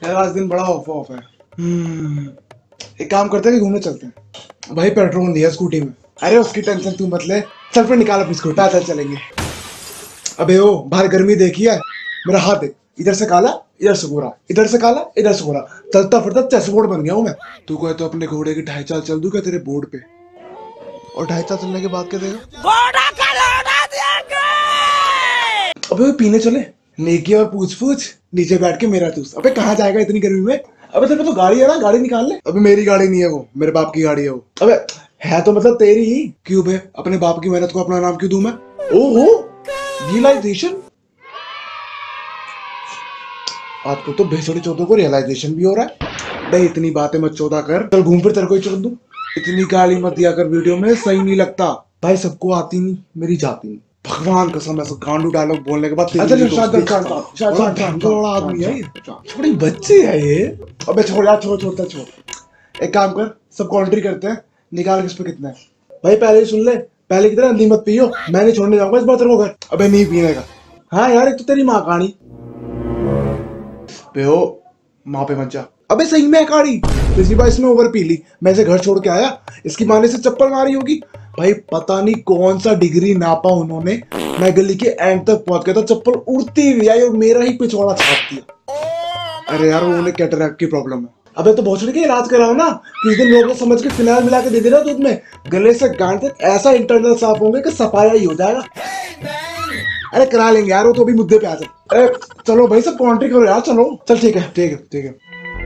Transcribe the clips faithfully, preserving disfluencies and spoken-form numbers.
यार आज दिन बड़ा ऑफ ऑफ है। हम्म, एक काम करते हैं कि घूमने चलते हैं। भाई पेट्रोल नहीं है स्कूटी में। अरे उसकी टेंशन तू मत ले, चल फिर निकाल अपनी स्कूटी, पैदल चलेंगे। अबे ओ बाहर गर्मी देखी है, मेरा हाथ देख, इधर से काला इधर से गोरा, इधर से काला इधर से गोरा, चलता फिरता चेस बोर्ड बन गया हूँ मैं। तू कहे तो अपने घोड़े की ढाई चाल चल दूं क्या तेरे बोर्ड पे? और ढाई चाल चलने के बाद क्या देगा? अबे वो पीने चले, नेकी और पूछ पूछ, नीचे बैठ के मेरा चूस। अबे कहाँ जाएगा इतनी गर्मी में? अबे तेरे पे तो गाड़ी है ना, गाड़ी निकाल ले। अबे मेरी गाड़ी नहीं है वो, मेरे बाप की गाड़ी है वो। अबे है तो मतलब तेरी ही। क्यों बे, अपने बाप की मेहनत को अपना नाम क्यों दूं मैं? ओहो रियलाइजेशन, आपको तो भेसड़ी चौधों को रियलाइजेशन भी हो रहा है। भाई इतनी बातें मत चौधा कर, चल घूम फिर तेरे को ही छोड़ दूं। इतनी गाली मत दिया कर वीडियो में, सही नहीं लगता। भाई सबको आती नहीं, मेरी जाती नहीं। भगवान कसम ऐसा गांडू डायलॉग बोलने के बाद आदमी है ये, छोटी बच्ची है ये। अबे छोड़ यार, छोड़ छोड़ता छोड़। एक काम कर, सब कॉन्ट्री करते हैं, निकाल किस पे कितना है। भाई पहले ही सुन ले, पहले की तरह अंधी मत पियो, मैं नहीं छोड़ने जाऊंगा इस बार तेरे को घर। अबे नहीं पीने का। हाँ यार एक तो तेरी माँ कहानी पे हो, माँ पे मत जा। अबे सही में काड़ी, पिछली बार इसने ओवर पी ली, मैं इसे घर छोड़ के आया, इसकी माँ ने से चप्पल मारी होगी। भाई पता नहीं कौन सा डिग्री नापा उन्होंने, मैं गली के एंड तक पहुंच गया था, चप्पल उड़ती हुई आई और मेरा ही पिछवाड़ा छाप दिया। अरे यार वो उन्हें कैटरैक्ट की प्रॉब्लम है। अबे तो भोसड़ी के इलाज कराओ ना, किस दिन लोगों को समझ के फिनाइल मिला के दे देना दूध में, गले से गांड तक ऐसा इंटरनल साफ होंगे कि सफाया ही हो जाएगा। अरे करा लेंगे यार, वो तो अभी मुद्दे पे आ जाए। अरे चलो भाई सब कॉन्ट्री करो यार, चलो चल ठीक है ठीक है ठीक है।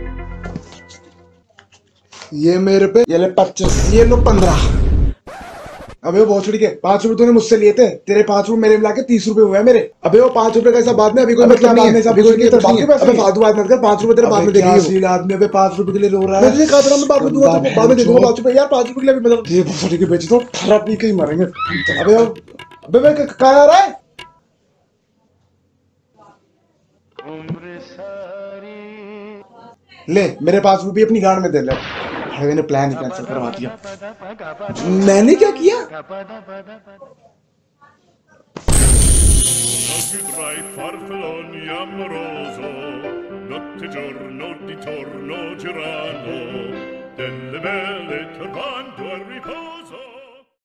ये मेरे पे, ये ले पच्चीस, ये लो पंद्रह। अबे वो भोसड़ी के पांच रुपए तूने मुझसे लिए थे, तेरे पांच रुपए मेरे मिला के तीस रुपए हुए मेरे। अबे वो पांच रुपए का हिसाब बाद में, अभी कोई मतलब नहीं है, अभी कोई नहीं है। अबे फालतू बात मत कर, पांच रुपए तेरे बाद में देंगे। असील आदमी अबे पांच रुपए के लिए रो रहा है। मैं कहा था मैं बाद में दूंगा, तो बाद में दे दूंगा पांच रुपए यार, पांच रुपए के लिए मतलब ये भोसड़ी के बेच दो, खराब पी के ही मरेंगे। अबे अबे मैं कहाँ आ रहा है? ले मेरे पास रुपये अपनी गांड में दे ले। मैंने प्लान ही कैंसिल करवा दिया। मैंने क्या किया? notte giorno di torno girano delle belle turbando al riposo